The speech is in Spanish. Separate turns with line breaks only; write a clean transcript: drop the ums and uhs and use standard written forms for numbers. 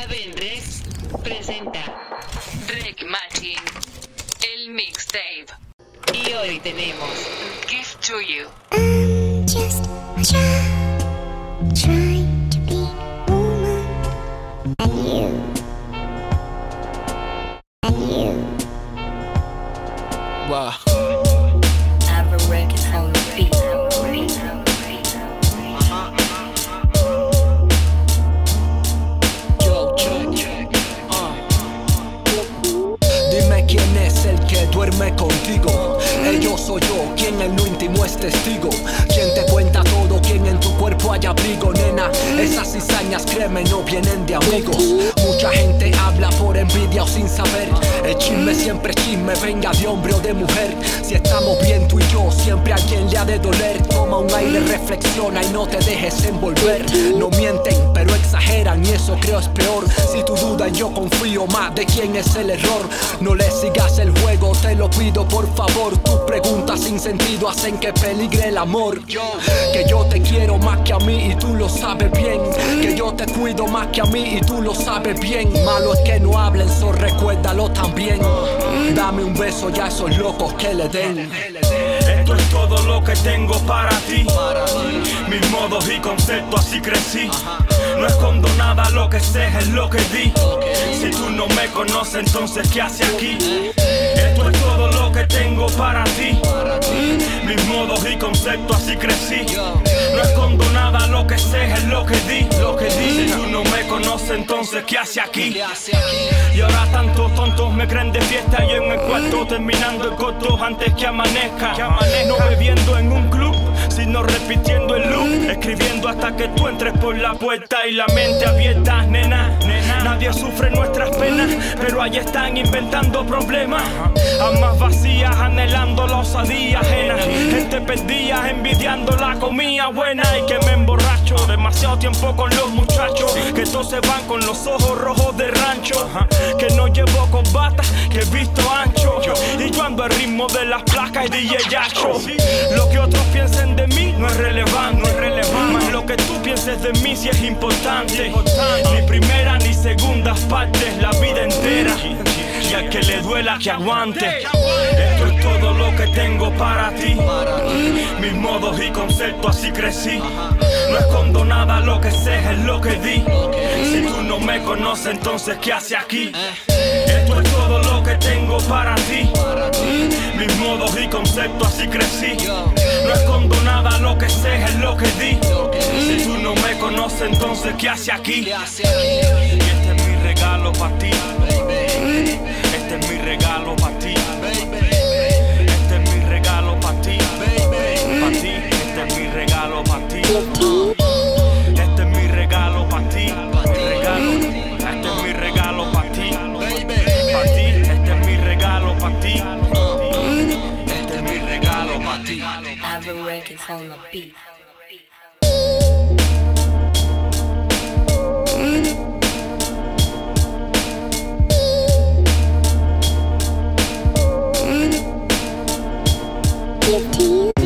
Avengers presenta Rec Machine, el mixtape. Y hoy tenemos Gift to You.
I'm just a child trying to be a woman, and you.
Wow.
Average on the beat.
Yo, check. Dime quién es el que duerme contigo. Yo soy yo, quien en lo íntimo es testigo. Quien te cuenta todo, quien en tu cuerpo hay abrigo, nena. Esas cizañas, créeme, no vienen de amigos. Mucha gente habla por envidia o sin saber. El chisme siempre es chisme, venga de hombre o de mujer. Si estamos bien tú y yo, siempre a quien le ha de doler. Toma un aire, reflexiona y no te dejes envolver. No mienten, pero exageran y eso creo es peor. Si tú dudas, yo confío más de quién es el error. No le sigas el juego, te lo pido por favor. Tus preguntas sin sentido hacen que peligre el amor. Que yo te quiero más que a mí y tú lo sabes bien. Que yo te cuido más que a mí y tú lo sabes bien. Malo es que no hablen, so recuérdalo también. Dame un beso ya a esos locos que le den.
Esto es todo lo que tengo para ti. Mis modos y conceptos, así crecí. No escondo nada, lo que sé es lo que di. Si tú no me conoces, entonces ¿qué hace aquí? Esto es todo lo que tengo para ti. Mis modos y conceptos, así crecí. No escondo nada, lo que sé es lo que di. Si tú no me conoces, entonces ¿qué hace aquí? Y ahora tantos tontos me creen de fiesta y en el cuarto terminando el corto antes que amanezca. No bebiendo en un club, sino repitiendo el loop. Escribiendo hasta que tú entres por la puerta y la mente abierta, nena. Nadie sufre nuestras penas, pero ahí están inventando problemas. Almas vacías anhelando la osadía ajena. Gente perdida envidiando la comida buena. Y que me emborracho demasiado tiempo con los muchachos, que todos se van con los ojos rojos de rancho. Que no llevo corbata, que he visto ancho. Y yo ando al ritmo de las placas y DJ Yacho. Lo que otros piensen de mí no es relevante. Más lo que tú pienses de mí sí es importante. Ni primera ni segundas partes, la vida entera. Y al que le duela que aguante. Esto es todo lo que tengo para ti. Mis modos y conceptos, así crecí. No escondo nada, lo que sé es lo que di. Si tú no me conoces, entonces ¿qué hace aquí? Esto es todo lo que tengo para ti. Mis modos y conceptos, así crecí. No escondo nada, lo que sé es lo que di. Si tú no me conoces, entonces ¿qué hace aquí? Y este es mi regalo para ti. Este es mi regalo para ti. Este es mi regalo para ti. Para ti, este es mi regalo para ti. Este es mi regalo para ti. Este es mi regalo para ti. Para ti, este es mi regalo para ti. Este es mi regalo para ti.
Average on the beat.
Give to you.